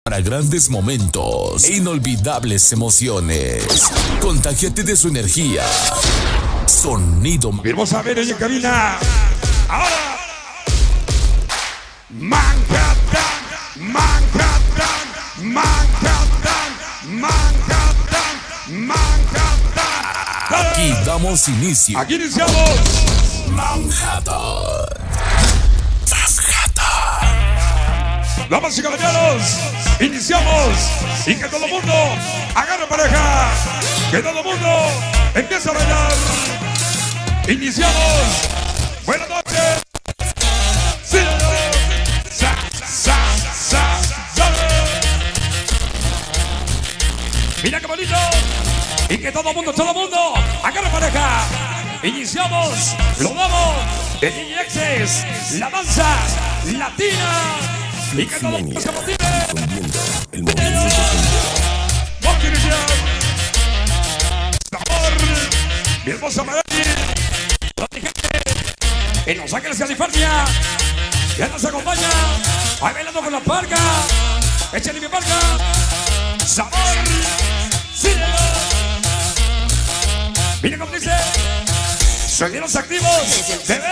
Para grandes momentos e inolvidables emociones. Contágiate de su energía. Sonido. Vamos a ver en cabina. Ahora. Manhattan, Manhattan, Manhattan, Manhattan, Manhattan. Aquí damos inicio. Aquí iniciamos. Manhattan. Damas y caballeros, iniciamos. Y que todo el mundo agarre pareja. Que todo el mundo empiece a bailar. Iniciamos. Buenas noches. Sí, sa, sa, sa, sa. Mira qué bonito. Y que todo el mundo agarre pareja. Iniciamos. Lo damos. De DJ Access, la danza latina. Y que todo el mundo se motive. El movimiento Sabor. Mi hermosa Madrid. En Los Ángeles, California. Ya nos acompaña. Ahí bailando con la parca. Échale mi parca. Sabor. Síguelo. Mira cómo dice. Sonidos activos. TV.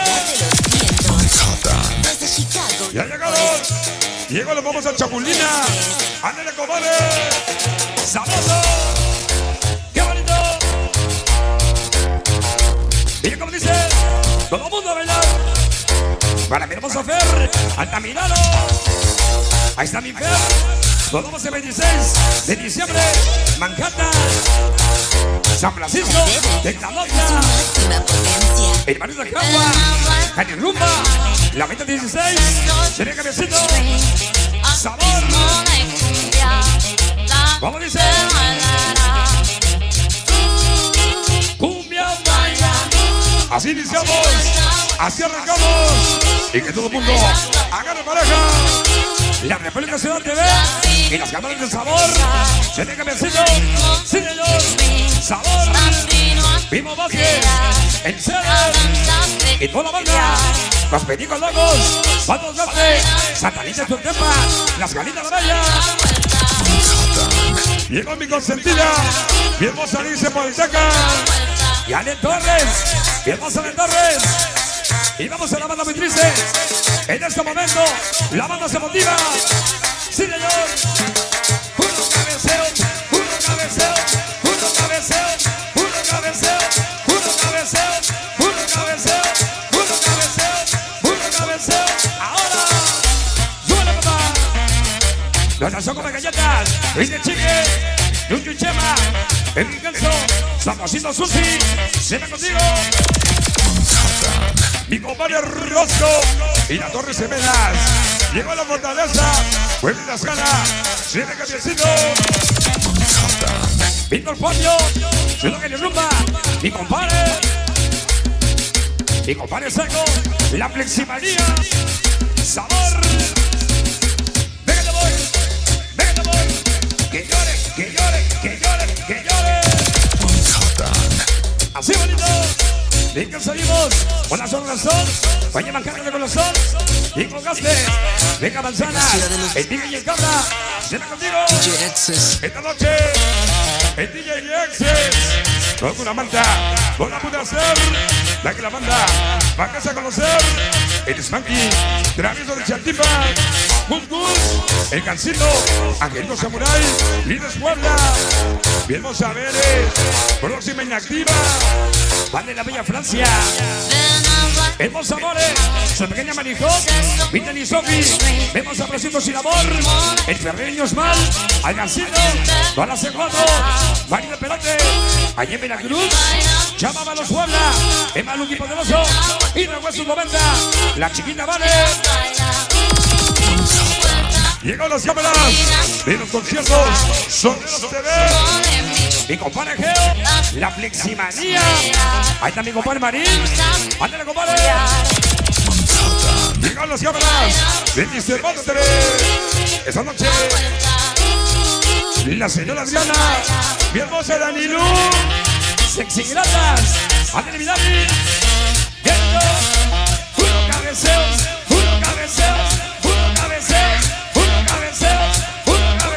Desde Chicago. Ya llegaron. Llegó los vamos a Chapulina. Ándale, compadre. Sabroso. Qué bonito. Mira cómo dice. Todo el mundo a bailar. Para mi hermoso Fer. Altamirano. Ahí está mi Fer. Nos vamos el 26 de diciembre. Manhattan. San Francisco. De Calota. El barrio de Cagua. Calle Rumba. La 2016. Sería cabecito. Sabor. Vamos, dice. Cumbia. Así iniciamos. Así arrancamos. Y que todo el mundo agarre pareja. La República Ciudad TV. Y las cámaras del sabor. Sería cabecito. Sí, señor. Sabor. Vimo Vázquez. En serio. Y toda la banda. Los Pericos Locos. Patos Norte. Satanita Turtepa. Las Galitas de la Bella. Llegó mi consentida. Mi hermosa Alicia Politeca. Y Ale Torres. Mi hermosa Ale Torres. Y vamos a la banda muy triste. En este momento, la banda se motiva. Sí, señor. Puro cabeceo. Puro cabeceo. Puro cabeceo. Puro cabeceo. Puro cabeceo. Puro cabeceo. Puro cabeceo. Puro cabeceo. Ahora. Súbele, papá. Los lanzó como galletas. Luis de Chique. Yuyu Chema. Enrique Ganso. Samosito Susi. Siempre contigo. Mi compadre Rosco y la Torre Semenas. Llegó a la fortaleza. Vuelve las ganas. Siete cambiecito. Víctor Pollo. Ciudad que le rumba. Mi compadre. Mi compadre Seco. La Fleximanía. Sabor. Véngate voy. Véngate voy. Que llore, que llore, que llore, que llore. Así bonito. Venga, salimos con la sonrazón. Vaya Manhattan de corazón. Y con Gaste. Venga, manzana. El DJ y el cabra. Siempre contigo. DJ Access. Esta noche. El DJ y Access. Con una manta. No la pude hacer. La que la manda. Va a casa a conocer. El Spanky. Travieso de Chantipa. Gus Gus. El Cancito. Angelito Samurai. Líderes Puebla. Bien, vamos a ver. Próxima inactiva. Van de la Bella Francia. Vemos amores. Su pequeña Marijón. Viten y Sofi. Vemos a Preciso Sin Amor. El Ferreño Esmal. Al Gancito. Toda la Segundo. María Perante. Allí en Veracruz. Llamaba a los Puebla. Emma Luqui Poderoso. Y de Huesos 90. La Chiquita Vale. Llegó las cámaras de los conciertos. Soneros TV. Mi compadre Geo, la Fleximanía. Ahí está mi compadre Marín. Ándale, compadre. Llegaron las cámaras de Mr. Moto TV. Esa noche, la señora Adriana, mi hermosa Danilu. Sexy gratas. Ándale, mi Dani. Viendo. Puro cabeceo. Puro cabeceo. Puro cabeceo. Puro cabeceo. Puro cabeceo.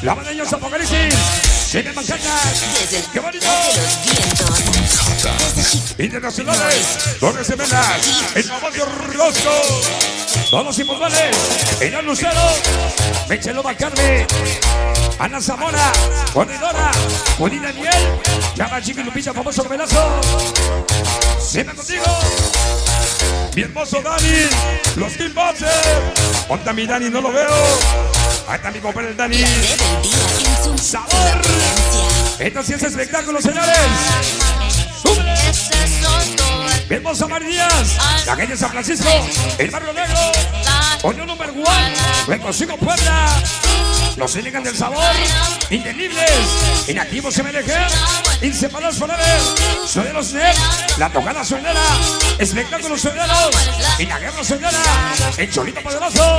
La banda de ellos Apocalipsis. Sigue Manhattan. Desde el ¡Qué bonito! de los vientos. Internacionales, Torres Gemelas, el Novacio Rosco, todos los impuntuales, Eñón Lucero, Michelo Bacarme, Ana Zamora, Corredora, Judí Daniel, Llama Chiqui Lupita, famoso Gomelazo, siempre contigo, mi hermoso Dani, los Kickboxers, ¿dónde mi Dani? No lo veo, ahí está mi compadre el Dani, La rebeldía en su sabor, potencia. esto sí es espectáculo, señores. ¡Súbele! Mi hermosa Mari Díaz, la calle San Francisco, el Barrio Negro, Unión número 1, luego sigo Puebla, los Iligan del Sabor, indelibles, inactivos MLG, inseparables forever, soy de los NET, la tocada sonera, espectáculos soneros, y la guerra sonera, el Cholito Poderoso.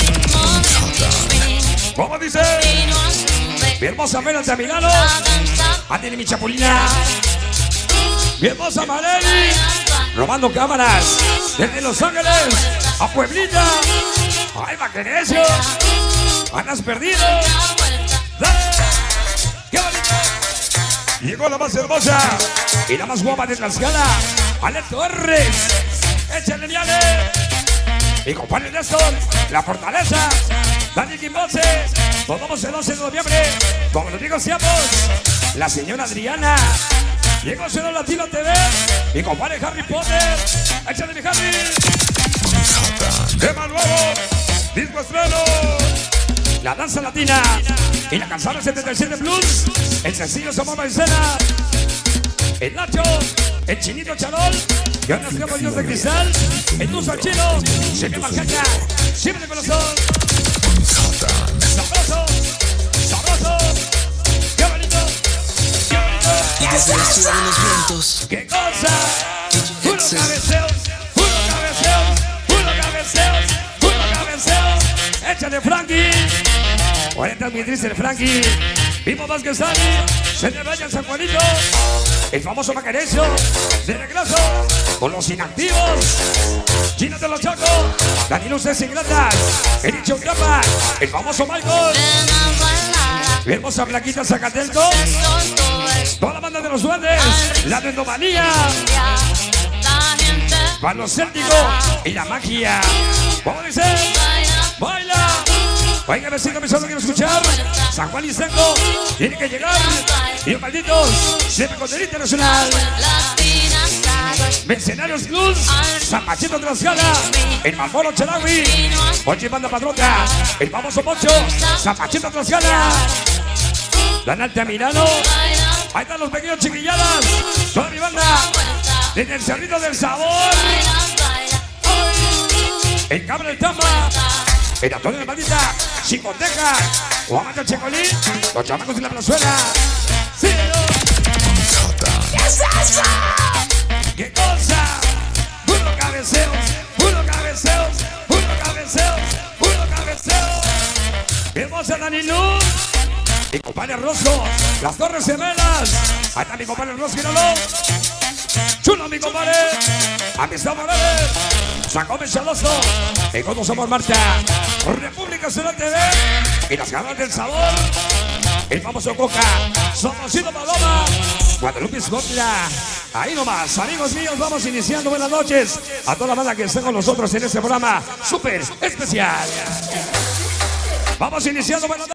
¿Cómo dice? Mi hermosa Mela de Milano, Adeli mi Chapulina, mi hermosa Mareli, robando cámaras desde Los Ángeles a Pueblita. ¡Ay, Maquenecio! ¡Andas perdido! ¡Dale! ¡Qué bonito! Llegó la más hermosa y la más guapa de Tlaxcala, Ale Torres. ¡Échale, viale! Mi compadre Néstor, La Fortaleza, Dani Quimbose. Nos vamos el 11 de noviembre. Como lo digo, seamos la señora Adriana. Llegó Ciudad Latino TV, mi compadre Harry Potter. Échale, mi Harry. Tema nuevo, disco estreno. La danza latina y la canción 77 Blues. El sencillo Somos Maicena. El Nacho, el Chinito Charol. Y ahora nos Dios de Cristal. El Tuzo al Chino. Siempre Manhattan. Siempre de corazón. Sabroso. Sabroso. Qué bonito. Qué bonito. Y desde la ciudad de los vientos. ¡Qué cosa! ¡Puro cabeceos! ¡Puro cabeceos! ¡Puro cabeceos! ¡Puro cabeceos! ¡Échale, Frankie! Ahorita es muy triste el Frankie. Vivo más que Sani. Se le vaya el San Juanito. El famoso Maquerecio. De regreso. Con los inactivos. Chino de los Chacos. Danilo Cés Ingratas. El Icho Grapa. El famoso Michael. Mi hermosa Blanquita Zacatelco. Toda la banda de los duendes. La de Endomanía. Para los célticos y la magia. ¿Cómo dice? Baila. Oiga, vecino, mi solo quiero escuchar. San Juan y Senco tiene que llegar. Y los malditos, siempre con el internacional. Mercenarios Blues, San Machito Tlaxcala, el Malboro Chelawi, Pochi Banda Patrota, el famoso Pocho, San Machito Tlaxcala, la Alta Milano. Ahí están los pequeños chiquilladas, toda mi banda, desde el Cerrito del Sabor, el Cabra del Tama, el Antonio de Maldita, Chicoteca, Guamaca Checolín, los chamacos de la plazuela. ¡Sí! ¡Qué cosa! ¡Puro cabeceos! ¡Puro cabeceos! ¡Puro cabeceos! ¡Puro cabeceos! ¡Hermosa Dani Luz! Mi compadre Rosco, las Torres Gemelas. Ahí está mi compadre Rosco, míralo. Chulo, mi compadre. Amistad Morales. San Gómez Chaloso. Y con somos Marcha. República Ciudad TV. Y las ganas del sabor. El famoso Coca. Somos Ido Paloma. Guadalupe Escotla. Ahí nomás, amigos míos, vamos iniciando. Buenas noches a toda la banda que está con nosotros en este programa súper especial. Vamos iniciando. Buenas noches.